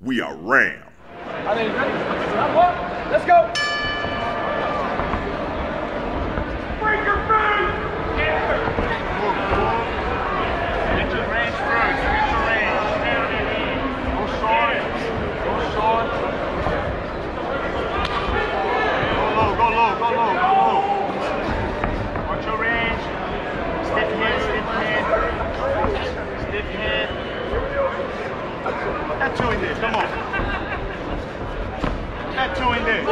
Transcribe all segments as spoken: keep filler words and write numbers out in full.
we are Ram. Are they ready? Let's go. Break your face. Get your range first. Get your range. Go short. Go short. Go low. Go low. Go low. Go low. Watch your range. Stiff head. Stiff head. Stiff head. Put that two in there. Come on. Put that two in there.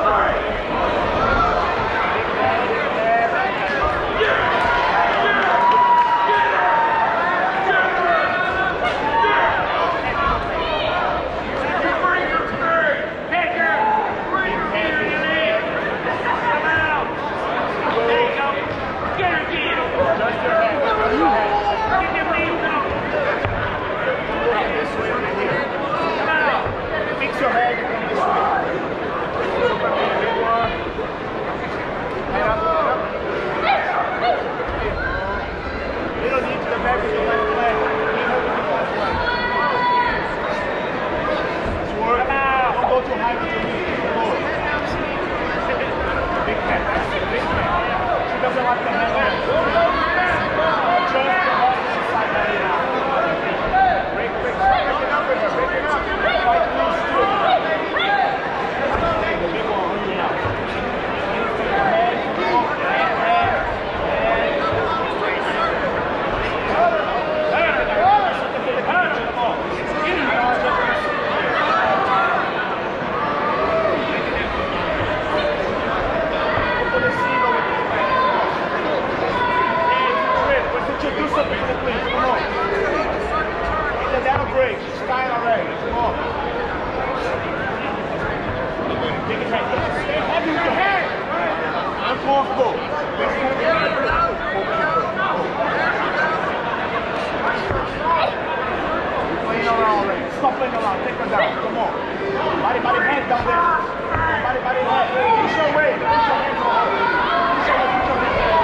Stop playing around. Take her down. Come on. Body, body, hands down there. Body, body, hands. Push your way. Push your hands down. Push your way. Push your hands down.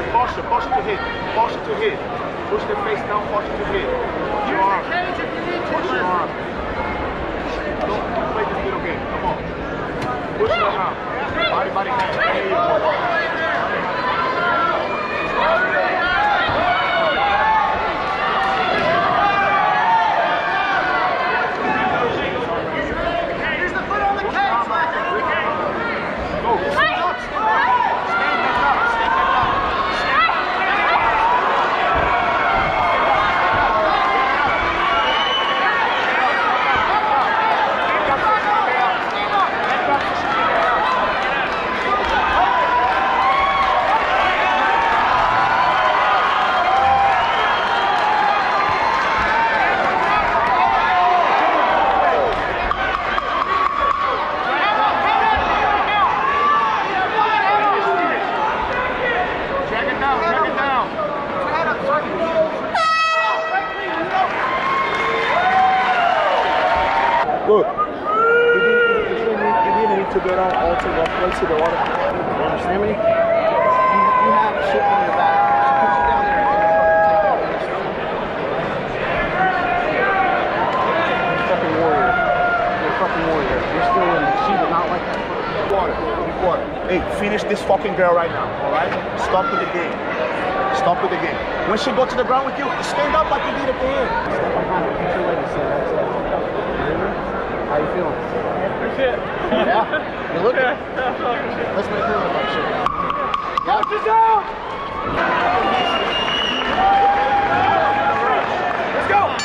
posture, posture to hit, posture to hit. Push the face down, posture to hit. Push your arm. Push your arm. Don't, don't play this little game. Come on. Push your arm. Body, body, hand. There you go. Here's the foot on the cage, Lesley. Go. Stand up, stand up. Stand back up, stand back up. Look, you didn't, you, didn't need, you didn't need to go down all to one place to the water. You understand me? You, you have shit on your back. She puts you down there and then you fucking take it. You're a fucking warrior. You're a fucking warrior. You're still in it. She did not like that. Water, water. Hey, finish this fucking girl right now, alright? Stop with the game. Stop with the game. When she go to the ground with you, stand up like you did at the end. Step behind her. Put your leg and say that's it. How you feeling? Shit. Yeah? You look at it. Let's make her look like shit. Coach is out! Let's go!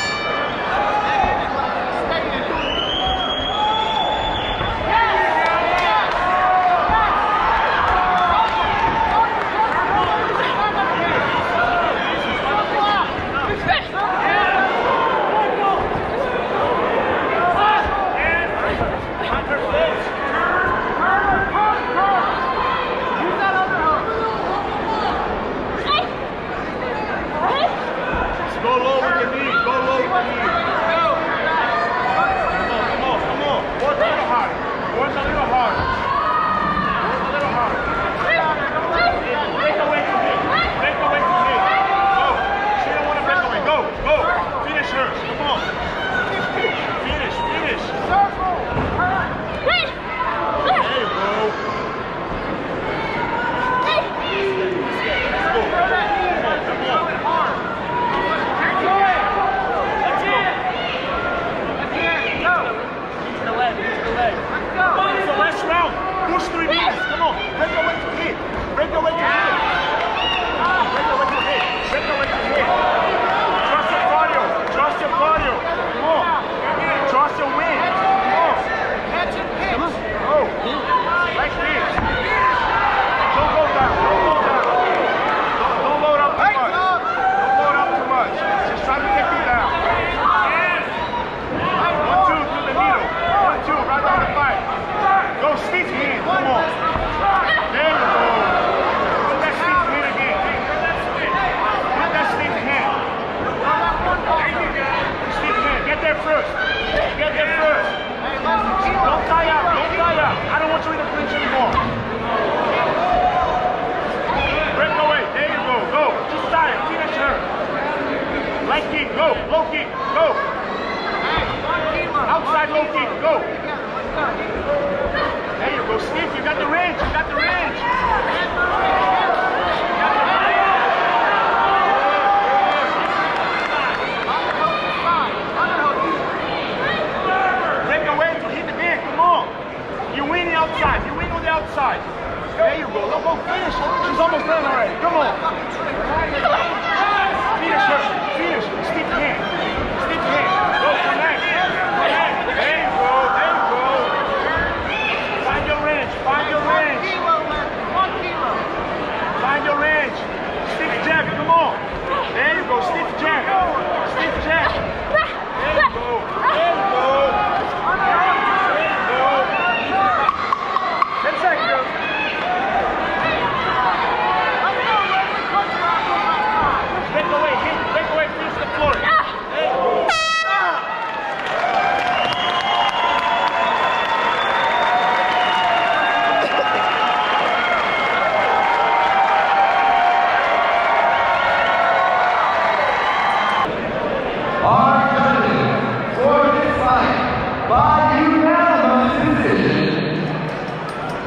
Break away, hit, break away, finish the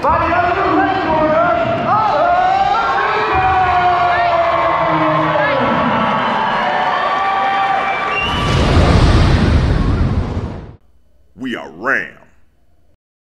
We are Ram.